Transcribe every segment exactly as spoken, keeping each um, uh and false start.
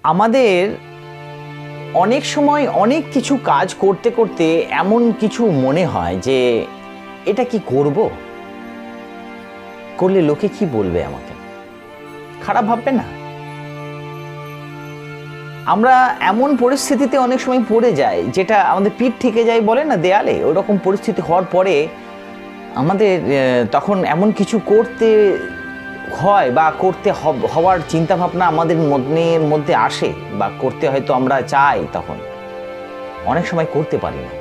আমাদের অনেক সময় অনেক কিছু কাজ করতে করতে এমন কিছু মনে হয় যে এটা কি করব, করলে লোকে কি বলবে, আমাকে খারাপ ভাববে না? আমরা এমন পরিস্থিতিতে অনেক সময় পড়ে যাই যেটা আমাদের পিঠ থেকে যায় বলে না দেয়ালে, ওরকম পরিস্থিতি হওয়ার পরে আমাদের তখন এমন কিছু করতে হয় বা করতে হওয়ার চিন্তা ভাবনা আমাদের মনের মধ্যে আসে বা করতে হয়তো আমরা চাই, তখন অনেক সময় করতে পারি না।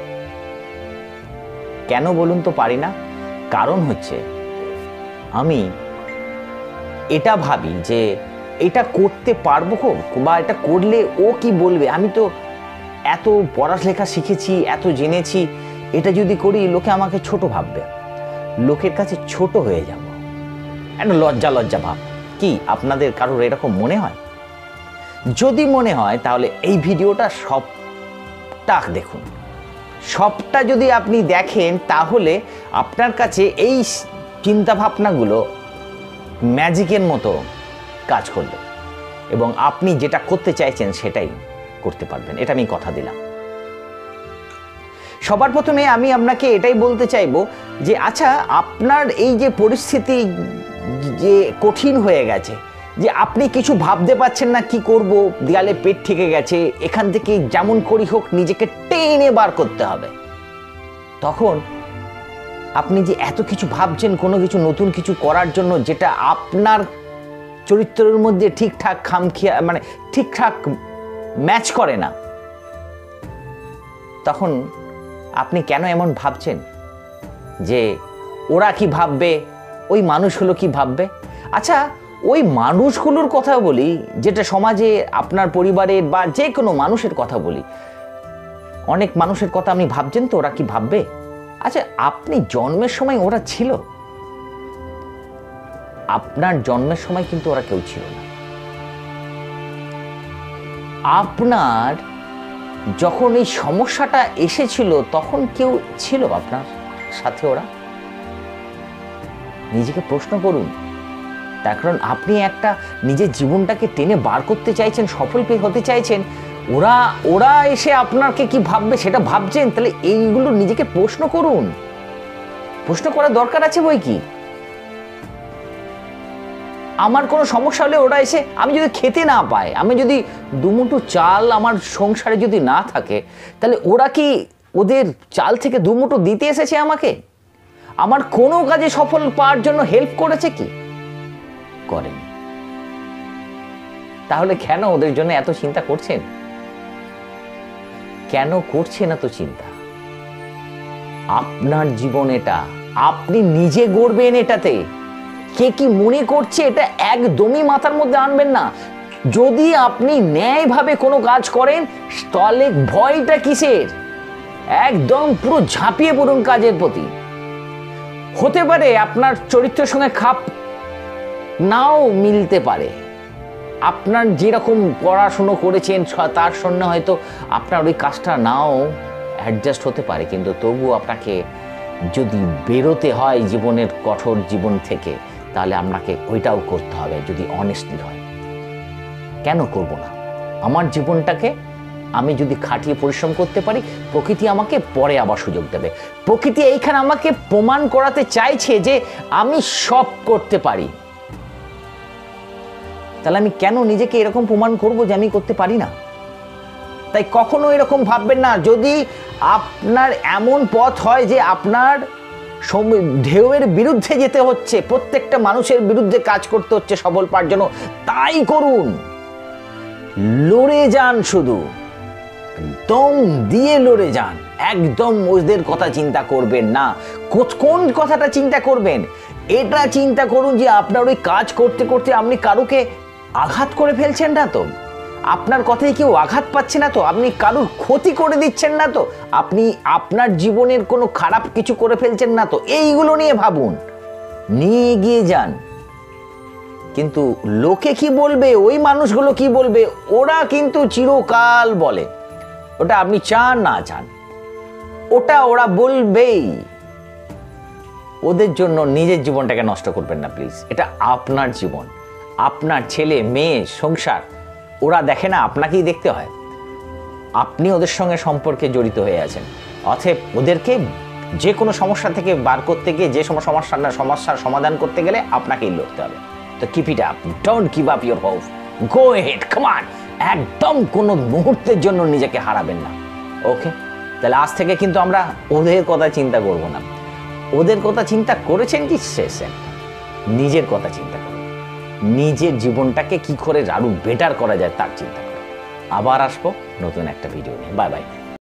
কেন বলুন তো পারি না? কারণ হচ্ছে আমি এটা ভাবি যে এটা করতে পারবো বা এটা করলে ও কি বলবে, আমি তো এত পড়ালেখা শিখেছি, এত জেনেছি, এটা যদি করি লোকে আমাকে ছোট ভাববে, লোকের কাছে ছোট হয়ে যাব, একটা লজ্জা লজ্জা ভাব। কি আপনাদের কারোর এরকম মনে হয়? যদি মনে হয় তাহলে এই ভিডিওটা সবটা দেখুন। সবটা যদি আপনি দেখেন তাহলে আপনার কাছে এই চিন্তা ভাবনাগুলো ম্যাজিকের মতো কাজ করবে এবং আপনি যেটা করতে চাইছেন সেটাই করতে পারবেন, এটা আমি কথা দিলাম। সবার প্রথমে আমি আপনাকে এটাই বলতে চাইবো যে আচ্ছা, আপনার এই যে পরিস্থিতি যে কঠিন হয়ে গেছে, যে আপনি কিছু ভাবতে পারছেন না কি করব, দেয়ালে পেট ঠেকে গেছে, এখান থেকে যেমন করি হোক নিজেকে টেনে বার করতে হবে, তখন আপনি যে এত কিছু ভাবছেন কোনো কিছু নতুন কিছু করার জন্য যেটা আপনার চরিত্রের মধ্যে ঠিকঠাক খামখিয়া মানে ঠিকঠাক ম্যাচ করে না, তখন আপনি কেন এমন ভাবছেন যে ওরা কি ভাববে, ওই মানুষগুলো কি ভাববে? আচ্ছা, ওই মানুষগুলোর কথা বলি, যেটা সমাজে আপনার পরিবারের বা যে কোনো মানুষের কথা বলি, অনেক মানুষের কথা আপনি ভাবছেন তো ওরা কি ভাববে? আচ্ছা, আপনি জন্মের সময় ওরা ছিল? আপনার জন্মের সময় কিন্তু ওরা কেউ ছিল না। আপনার যখন এই সমস্যাটা এসেছিল তখন কেউ ছিল আপনার সাথে? ওরা নিজেকে প্রশ্ন করুন। তার কারণ আপনি একটা নিজের জীবনটাকে টেনে বার করতে চাইছেন, সফল হতে চাইছেন, ওরা ওরা এসে আপনাকে কি ভাববে সেটা ভাবছেন, তাহলে এইগুলো নিজেকে প্রশ্ন করুন। প্রশ্ন করার দরকার আছে বই কি। আমার কোনো সমস্যা হলে ওরা এসে, আমি যদি খেতে না পাই, আমি যদি দুমুঠো চাল আমার সংসারে যদি না থাকে, তাহলে ওরা কি ওদের চাল থেকে দুমুঠো দিতে এসেছে আমাকে? আমার কোনো কাজে সফল পাওয়ার জন্য হেল্প করেছে কি? করেনি। তাহলে কেন ওদের জন্য এত চিন্তা করছেন? কেন করছেন এত চিন্তা? আপনার জীবন এটা, আপনি নিজে গড়বেন এটাতে। কে কি মনে করছে এটা একদমই মাথার মধ্যে আনবেন না। যদি আপনি ন্যায়ভাবে কোনো কাজ করেন তাহলে ভয়টা কিসের? একদম পুরো ঝাঁপিয়ে পড়ুন কাজের প্রতি। হতে পারে আপনার চরিত্রের সঙ্গে খাপ নাও মিলতে পারে, আপনার যেরকম পড়াশুনো করেছেন তার সঙ্গে হয়তো আপনার ওই কাজটা নাও অ্যাডজাস্ট হতে পারে, কিন্তু তবুও আপনাকে যদি বেরোতে হয় জীবনের কঠোর জীবন থেকে, তাহলে আপনাকে ওইটাও করতে হবে যদি অনেস্টলি হয়। কেন করব না? আমার জীবনটাকে আমি যদি খাটিয়ে পরিশ্রম করতে পারি, প্রকৃতি আমাকে পরে আবার সুযোগ দেবে। প্রকৃতি এইখানে আমাকে প্রমাণ করাতে চাইছে যে আমি সব করতে পারি। তাহলে আমি কেন নিজেকে এরকম প্রমাণ করব যে আমি করতে পারি না? তাই কখনো এরকম ভাববেন না। যদি আপনার এমন পথ হয় যে আপনার ঢেউয়ের বিরুদ্ধে যেতে হচ্ছে, প্রত্যেকটা মানুষের বিরুদ্ধে কাজ করতে হচ্ছে সফল পাওয়ার জন্য, তাই করুন। লড়ে যান, শুধু দম দিয়ে লড়ে যান। একদম ওদের কথা চিন্তা করবেন না। কোন কথাটা চিন্তা করবেন? এটা চিন্তা করুন যে আপনার ওই কাজ করতে করতে আপনি কারুকে আঘাত করে ফেলছেন না তো? আপনার কথায় কেউ আঘাত পাচ্ছে না তো? আপনি কারুর ক্ষতি করে দিচ্ছেন না তো? আপনি আপনার জীবনের কোনো খারাপ কিছু করে ফেলছেন না তো? এইগুলো নিয়ে ভাবুন, নিয়ে এগিয়ে যান। কিন্তু লোকে কি বলবে, ওই মানুষগুলো কি বলবে, ওরা কিন্তু চিরকাল বলে, ওটা আপনি চান না চান ওটা ওরা বলবেই। ওদের জন্য নিজের জীবনটাকে নষ্ট করবেন না প্লিজ। এটা আপনার জীবন, আপনার ছেলে মেয়ে সংসার, ওরা দেখে না, আপনাকেই দেখতে হয়। আপনি ওদের সঙ্গে সম্পর্কে জড়িত হয়ে আছেন, অতএব ওদেরকে যে কোনো সমস্যা থেকে বার করতে গিয়ে, যে কোনো সমস্যার সমস্যার সমাধান করতে গেলে আপনাকেই লড়তে হবে। তো keep it up, don't give up your hope, go head, come on. একদম কোনো মুহূর্তের জন্য নিজেকে হারাবেন না। ওকে, তাহলে আজ থেকে কিন্তু আমরা ওদের কথা চিন্তা করব না। ওদের কথা চিন্তা করেছেন কি শেষে, নিজের কথা চিন্তা করুন, নিজের জীবনটাকে কি করে আরো বেটার করা যায় তার চিন্তা করুন। আবার আসবো নতুন একটা ভিডিও নিয়ে। Bye by.